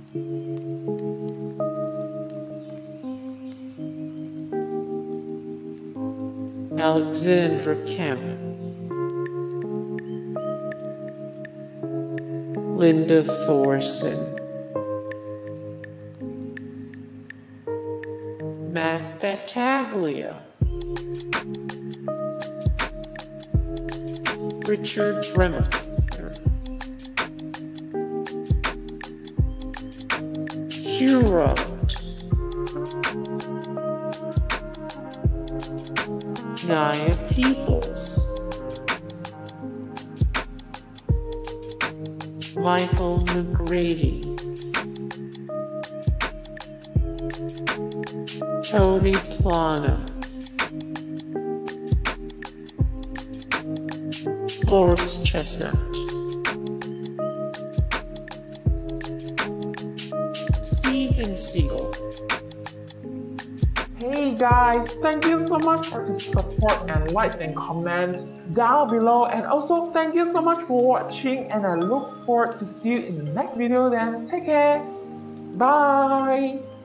Alexandra Kemp, Linda Thorson, Matt Battaglia, Richard Bremer, Hero, Nia Peoples, Michael McGrady, Tony Plana, Forrest Chestnut, Steven Seagal. Hey guys, thank you so much for the support and likes and comments down below, and also thank you so much for watching, and I look forward to see you in the next video. Then take care, bye.